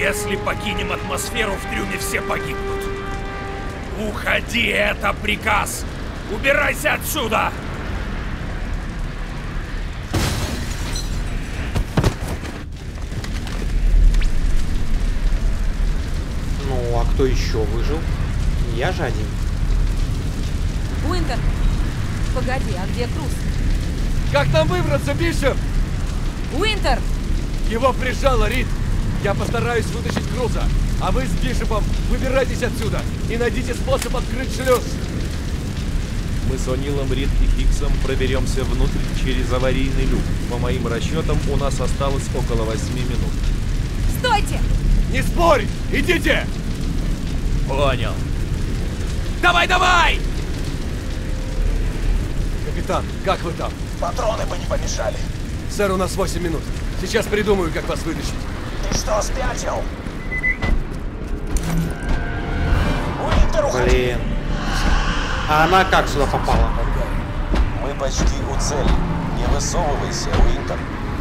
Если покинем атмосферу, в трюме все погибнут. Уходи, это приказ! Убирайся отсюда! Ну, а кто еще выжил? Я же один. Уинтер! Погоди, а где Круз? Как нам выбраться, Бишоп? Уинтер! Его прижало, Рид. Я постараюсь вытащить Круза. А вы с Бишопом выбирайтесь отсюда и найдите способ открыть шлюз. Мы с О'Нилом, Рид и Фиксом проберемся внутрь через аварийный люк. По моим расчетам, у нас осталось около 8 минут. Стойте! Не спорь! Идите! Понял. Давай, давай! Капитан, как вы там? Патроны бы не помешали. Сэр, у нас 8 минут. Сейчас придумаю, как вас вытащить. Ты что, спятил? Уинтер, уходи! Блин. А она как сюда попала? Мы почти у цели. Не высовывайся, Уинтер.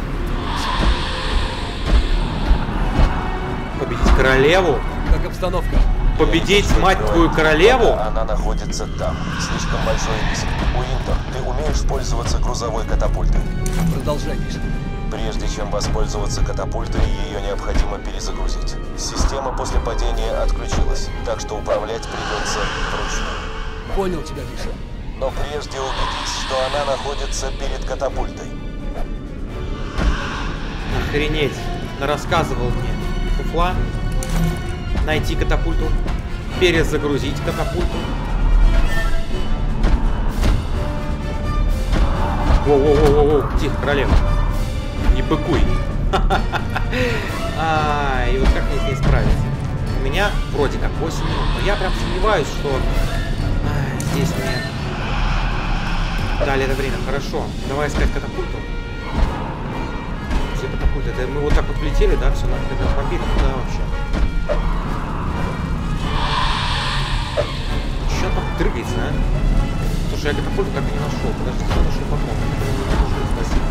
Победить королеву? Как обстановка? Победить, мать твою, королеву? Она находится там. Слишком большой риск. Уинтер, ты умеешь пользоваться грузовой катапультой? Продолжай, Бишоп. Прежде чем воспользоваться катапультой, ее необходимо перезагрузить. Система после падения отключилась, так что управлять придется вручную. Понял тебя, Бишоп. Но прежде убедись, что она находится перед катапультой. Охренеть. Рассказывал мне Фуфла. Найти катапульту. Перезагрузить катапульту. Воу-воу-воу-воу. Тихо, королева. Не быкуй. И вот как мне с ней справиться? У меня вроде как 8 минут. Но я прям сомневаюсь, что здесь мне дали это время. Хорошо. Давай искать катапульту. Где катапульта? Это мы вот так вот влетели, да? Все, на автомобиле. Куда вообще? Что там дрыгается, а? Слушай, я катапульту так и не нашел. Подожди, я нашел потом. Спасибо.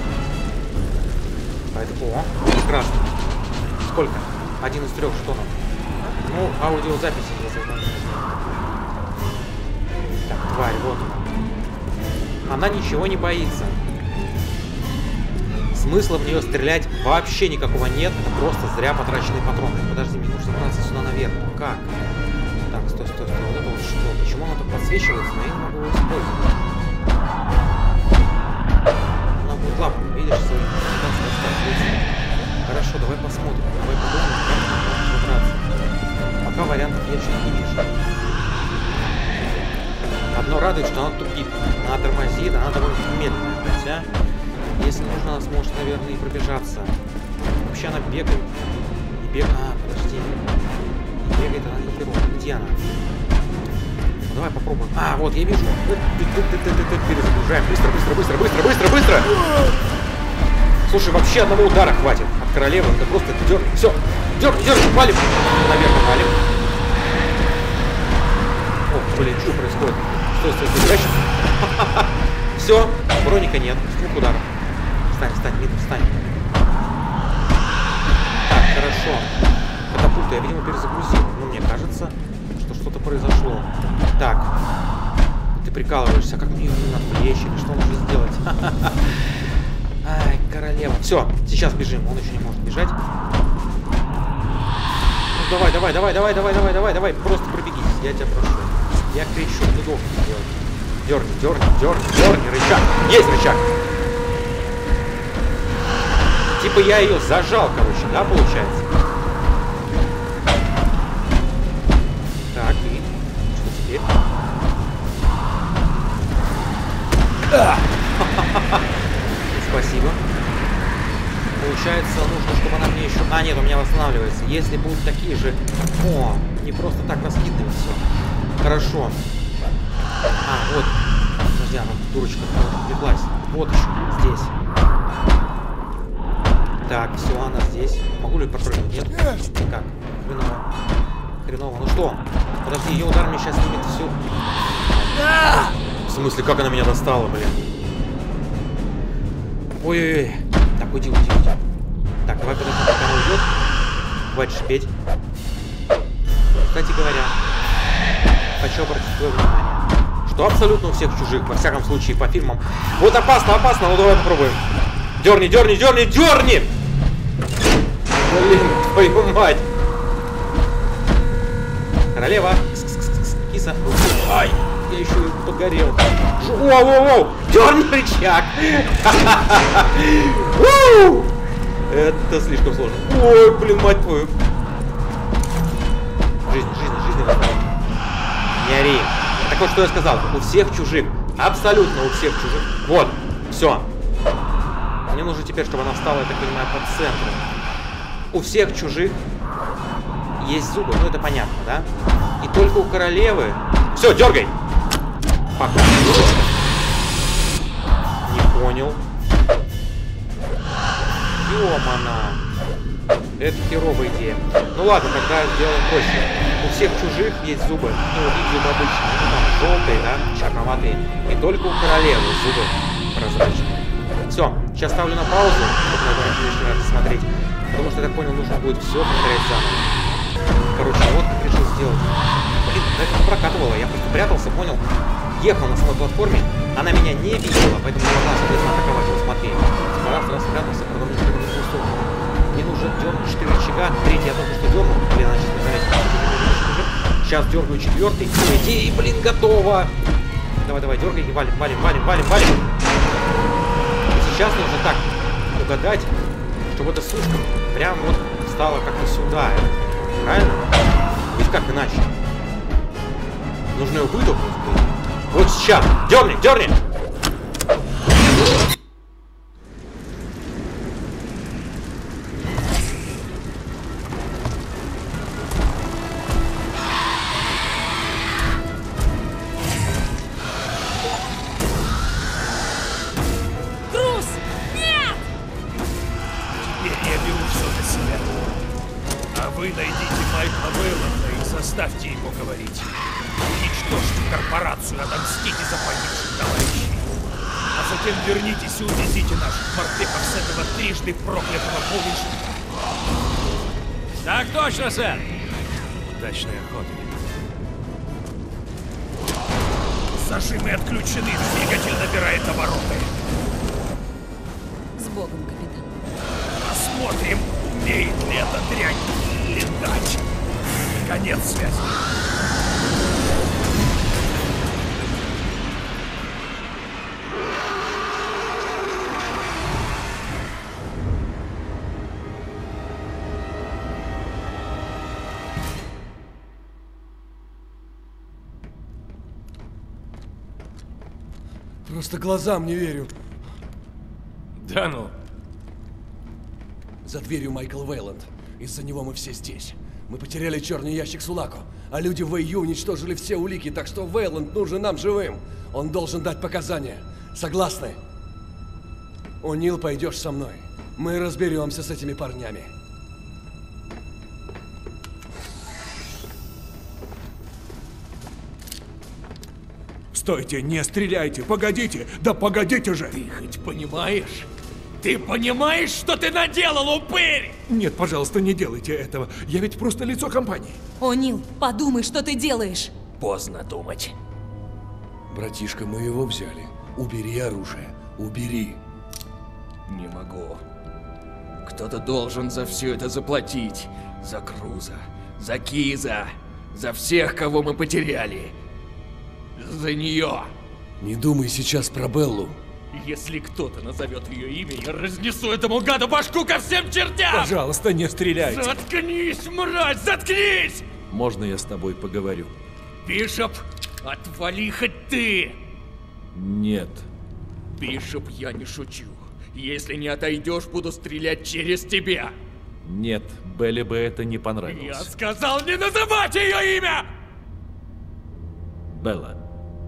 О, прекрасно. Сколько? 1 из 3, что нам? Ну, аудиозаписи я создам. Так, тварь, вот она. Она ничего не боится. Смысла в нее стрелять вообще никакого нет. Это просто зря потраченные патроны. Подожди, мне нужно забраться сюда наверх. Ну как? Так, стой. Вот это вот что? Почему оно так подсвечивается? Но я не могу его использовать. Она будет лапу, видишь, свою. Хорошо, давай посмотрим. Давай подумаем, как мы можем забраться. Пока вариантов я что-то не вижу. Одно радует, что она тупит. Она тормозит, она довольно медленная. Хотя, если нужно, она сможет, наверное, и пробежаться. Вообще она бегает. И бегает. Подожди. И бегает она не герой. Где она? Ну, давай попробуем. Вот, я вижу. Перезагружаем. Быстро. Слушай, вообще одного удара хватит от королевы. Это просто дерни. Все. Дерни, валим. Наверное, валим. О, блин, что происходит? Стой, прячься. Все, броника нет. С 2 ударов. Встань, Митр, встань. Так, хорошо. Катапульту я, видимо, перезагрузил. Но мне кажется, что что-то произошло. Так. Ты прикалываешься. Как мне ее отвлечь? Или что нужно сделать? Ай, королева. Все, сейчас бежим. Он еще не может бежать. Ну, давай. Просто пробегись. Я тебя прошу. Я кричу, ты должен сделать. Дерни, рычаг. Есть рычаг. Типа я ее зажал, короче, да, получается? Так, и что теперь? Спасибо. Получается, нужно, чтобы она мне еще... нет, у меня восстанавливается. Если будут такие же... не просто так раскидывать все. Хорошо. Вот. Подожди, она дурочка отвлеклась. Вот еще, здесь. Так, все, она здесь. Могу ли подпрыгнуть? Нет? Как? Хреново. Ну что? Подожди, ее удар мне сейчас снимет всю. В смысле, как она меня достала, блин? Ой-ой-ой. Так, уйди. Так, давай подожди, пока она уйдет. хватит шипеть. Кстати говоря, хочу обратить твое внимание, что абсолютно у всех чужих, во всяком случае, по фильмам. Вот опасно, опасно, ну давай попробуем. Дерни, дерни, дерни, дерни! Блин, твою мать! Королева! Киса! Ай! Я еще и подгорел. Воу-воу-воу! Дерни рычаг! Это слишком сложно. Ой, блин, мать твою! Жизнь надо. Не ори. Так вот, что я сказал. У всех чужих. Абсолютно у всех чужих. Вот. Все. Мне нужно теперь, чтобы она встала, я так понимаю, по центру. У всех чужих есть зубы. Ну, это понятно, да? И только у королевы... Все, дергай! Пока. Не понял. Ёмана. Это херовая идея. Ну ладно, тогда сделаем проще. У всех чужих есть зубы. Ну, их зубы обычные. Ну, там желтые, да, черноватые. И только у королевы зубы прозрачные. Все, сейчас ставлю на паузу, чтобы лишний раз смотреть. Потому что, я так понял, нужно будет все повторять заново. Короче, вот как решил сделать. Блин, это не прокатывало. Я просто прятался, понял. Ехал на самой платформе. Она меня не видела, поэтому не могла, соответственно, атаковать. Вот смотри. Раз спрятался, продал в другую сторону. Мне нужно дернуть 4 рычага. Третий я только что дернул. Блин, значит, не заметил. Сейчас дергаю четвертый. И, блин, готово. Давай, дергай и валим. И сейчас нужно так угадать, чтобы эта сушка прям вот стала как-то сюда. Правильно? Ведь как иначе? Нужно ее выдохнуть. Вот сейчас. Дерни! Вы найдите Майкла Вейланда и заставьте его говорить. Уничтожьте корпорацию, отомстите за погибших товарищей. А затем вернитесь и увезите наших морпехов с этого трижды проклятого булыжника. Так точно, сэр! Удачной охоты. Зажимы отключены, двигатель набирает обороты. С Богом, капитан. Посмотрим, умеет ли эта дрянь летать. Конец связи. Просто глазам не верю. Да ну. За дверью Майкл Вейланд. Из-за него мы все здесь. Мы потеряли черный ящик Сулако, а люди в АИ уничтожили все улики, так что Вейланд нужен нам живым. Он должен дать показания. Согласны? О'Нил, пойдешь со мной. Мы разберемся с этими парнями. Стойте, не стреляйте, погодите! Да погодите же! Ты хоть понимаешь? Ты понимаешь, что ты наделал, упырь? Нет, пожалуйста, не делайте этого. Я ведь просто лицо компании. О'Нил, подумай, что ты делаешь. Поздно думать. Братишка, мы его взяли. Убери оружие. Убери. Не могу. Кто-то должен за все это заплатить. За Круза, за Киза, за всех, кого мы потеряли. За нее. Не думай сейчас про Беллу. Если кто-то назовет ее имя, я разнесу этому гаду башку ко всем чертям! Пожалуйста, не стреляйте. Заткнись, мразь, заткнись! Можно я с тобой поговорю? Бишоп, отвали хоть ты! Нет. Бишоп, я не шучу. Если не отойдешь, буду стрелять через тебя. Нет, Белли бы это не Я понравилось. сказал не называть ее имя! Белла.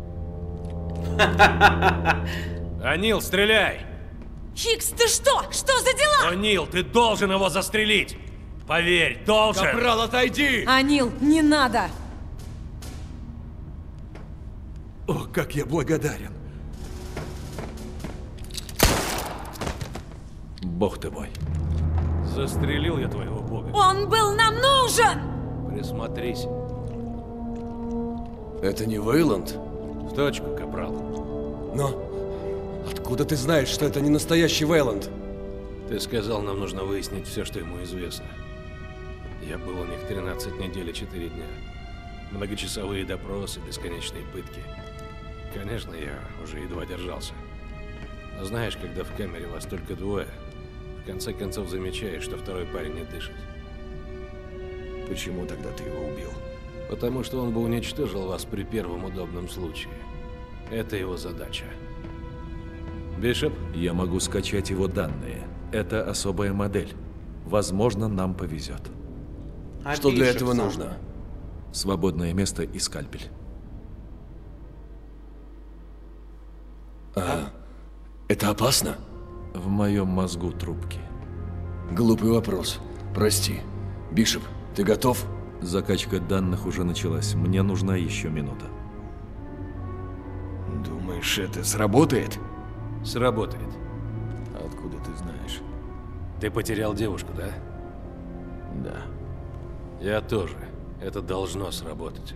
О'Нил, стреляй! Хикс, ты что? Что за дела? О'Нил, ты должен его застрелить! Поверь, должен! Капрал, отойди! О'Нил, не надо! О, как я благодарен! Бог ты мой. Застрелил я твоего бога. Он был нам нужен! Присмотрись. Это не Вейланд? В точку, капрал. Но откуда ты знаешь, что это не настоящий Вейланд? Ты сказал, нам нужно выяснить все, что ему известно. Я был у них 13 недель и 4 дня. Многочасовые допросы, бесконечные пытки. Конечно, я уже едва держался. Но знаешь, когда в камере вас только двое, в конце концов замечаешь, что второй парень не дышит. Почему тогда ты его убил? Потому что он бы уничтожил вас при первом удобном случае. Это его задача. Бишоп? Я могу скачать его данные. Это особая модель. Возможно, нам повезет. А Что для Бишоп этого сам? нужно? Свободное место и скальпель. Это опасно? В моем мозгу трубки. Глупый вопрос. Прости. Бишоп, ты готов? Закачка данных уже началась. Мне нужна еще минута. Думаешь, это сработает? Сработает. Откуда ты знаешь? Ты потерял девушку, да? Да. Я тоже. Это должно сработать.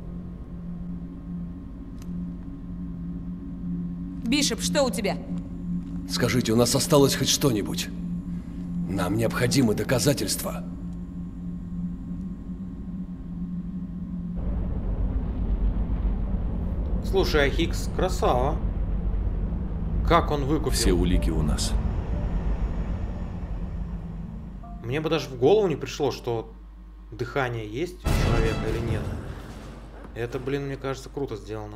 Бишоп, что у тебя? Скажите, у нас осталось хоть что-нибудь? Нам необходимы доказательства. Слушай, а Хикс красава. Как он выкупил? Все улики у нас. Мне бы даже в голову не пришло, что дыхание есть у человека или нет. Это, блин, мне кажется, круто сделано.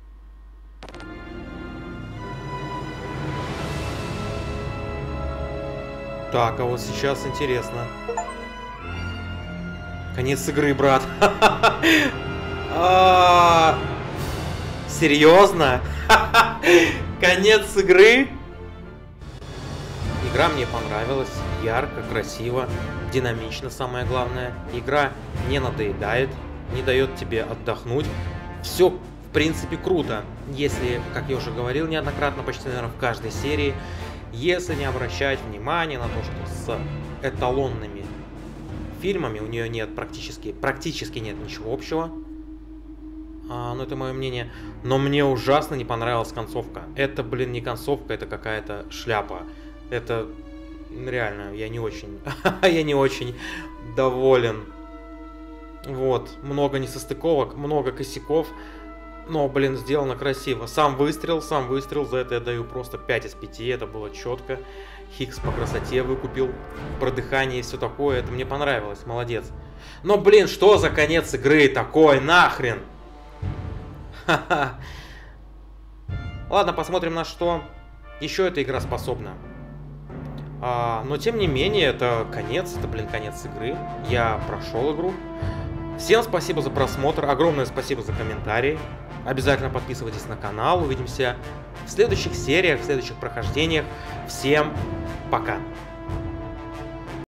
Так, а вот сейчас интересно. Конец игры, брат. Серьезно? Конец игры? Игра мне понравилась. Ярко, красиво, динамично, самое главное. Игра не надоедает, не дает тебе отдохнуть. Все, в принципе, круто. Если, как я уже говорил неоднократно, почти, наверное, в каждой серии, если не обращать внимания на то, что с эталонными фильмами у нее нет практически нет ничего общего. Ну, это мое мнение. Но мне ужасно не понравилась концовка. Это, блин, не концовка, это какая-то шляпа. Это реально, я не очень доволен. Вот, много несостыковок, много косяков. Но, блин, сделано красиво. Сам выстрел, за это я даю просто 5 из 5. Это было четко. Хикс по красоте выкупил. Про дыхание и все такое. Это мне понравилось, молодец. Но, блин, что за конец игры такой, нахрен? Ха-ха. Ладно, посмотрим, на что еще эта игра способна. Но, тем не менее, это конец. Это, блин, конец игры. Я прошел игру. Всем спасибо за просмотр. Огромное спасибо за комментарии. Обязательно подписывайтесь на канал. Увидимся в следующих сериях, в следующих прохождениях. Всем пока.